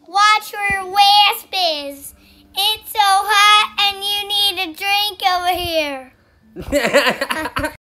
Watch for Waspes. It's so hot and you need a drink over here.